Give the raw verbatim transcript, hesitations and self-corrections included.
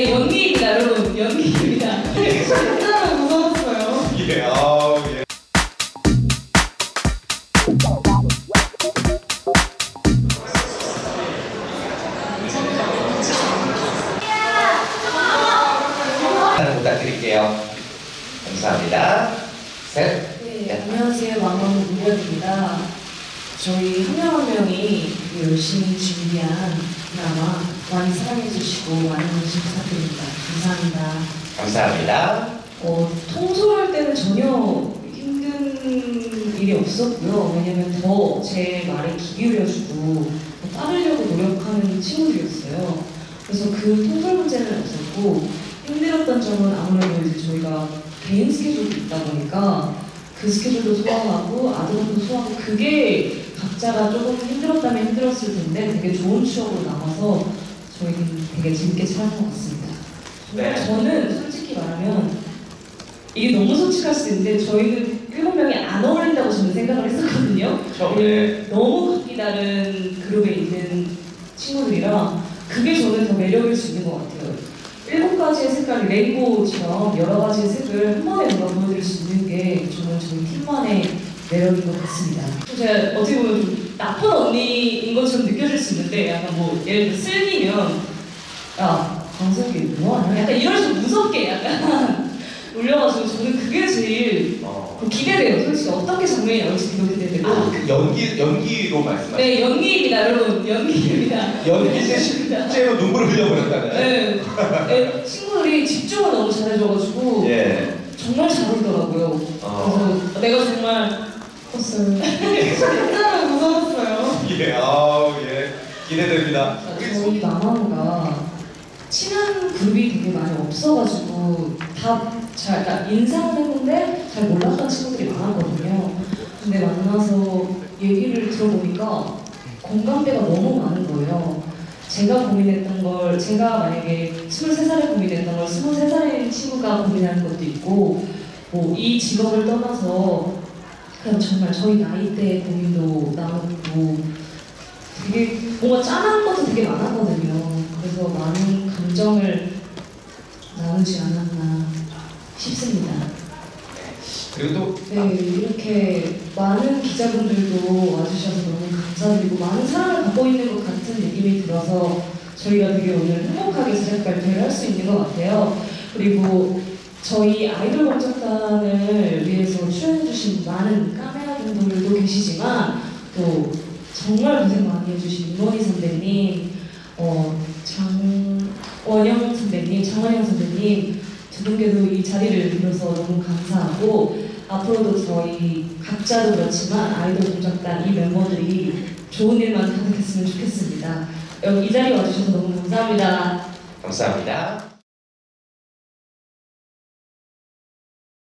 연기입니다, 여러분. 연기입니다. 진짜 무서웠어요. 예, 아우, 예. 부탁드릴게요. 감사합니다. 셋. 네, 안녕하세요. 망원 문현입니다. 저희 한 명 한 명이 열심히 준비한 드라마 많이 사랑해주시고 많은 관심 부탁드립니다. 감사합니다. 감사합니다. 어, 통솔할 때는 전혀 힘든 일이 없었고요. 왜냐면 더 제 말에 귀 기울여주고 더 따르려고 노력하는 친구들이었어요. 그래서 그 통솔 문제는 없었고 힘들었던 점은 아무래도 이제 저희가 개인 스케줄도 있다 보니까 그 스케줄도 소화하고 아드님도 소화하고 그게 각자가 조금 힘들었다면 힘들었을 텐데 되게 좋은 추억으로 남아서 저희는 되게 재밌게 촬영한 것 같습니다. 네. 저는 솔직히 말하면 이게 너무 솔직할 수 있는데 저희는 일곱 명이 안 어울린다고 저는 생각을 했었거든요. 처음에. 너무 각기 다른 그룹에 있는 친구들이라 그게 저는 더 매력일 수 있는 것 같아요. 일곱 가지의 색깔이 레인보우처럼 여러 가지의 색을 한 번에 뭔가 보여드릴 수 있는 게 저는 저희 팀만의 매력인 것 같습니다. 제가 어떻게 보면 좀 나쁜 언니인 것처럼 느껴질 수 있는데 약간 뭐 예를 들어 슬기면 야 강석이 뭐하냐? 약간 이런 식으로 무섭게 약간 올려가지고 저는 그게 제일 어. 기대돼요. 솔직히 어떻게 장면이 나올지 되게 기대되고. 아, 그 연기, 연기로 말씀하시죠? 네, 연기입니다, 여러분. 연기입니다. 연기 때 실제로 눈물을 흘려보냈다는. 네. 네, 친구들이 집중을 너무 잘해줘가지고 예. 정말 잘 울더라고요. 어. 그래서 내가 정말 컸어요. 진짜 무서웠어요. 예, 아우, 예. 기대됩니다. 저희 마마무가 친한 그룹이 되게 많이 없어가지고 다 잘, 그러니까 인사는 했는데 잘 몰랐던 친구들이 많았거든요. 근데 만나서 얘기를 들어보니까 공감대가 너무 많은 거예요. 제가 고민했던 걸, 제가 만약에 스물세 살에 고민했던 걸 스물세 살인 친구가 고민하는 것도 있고, 뭐 이 직업을 떠나서 그냥 정말 저희 나이대의 고민도 나누고 되게 뭔가 짠한 것도 되게 많았거든요. 그래서 많은 감정을 나누지 않았나 싶습니다. 그리고 또. 네, 이렇게 많은 기자분들도 와주셔서 너무 감사드리고 많은 사랑을 받고 있는 것 같은 느낌이 들어서 저희가 되게 오늘 행복하게 제작 발표를 할 수 있는 것 같아요. 그리고 저희 아이돌 공작단을 위해서 출연해주신 많은 카메라 분들도 계시지만 또 정말 고생 많이 해주신 임원희 선배님, 어, 장원영 선배님, 장원영 선배님 두 분께도 이 자리를 빌어서 너무 감사하고 앞으로도 저희 각자도 그렇지만 아이돌 공작단 이 멤버들이 좋은 일만 가득했으면 좋겠습니다. 여기 이 자리에 와주셔서 너무 감사합니다. 감사합니다.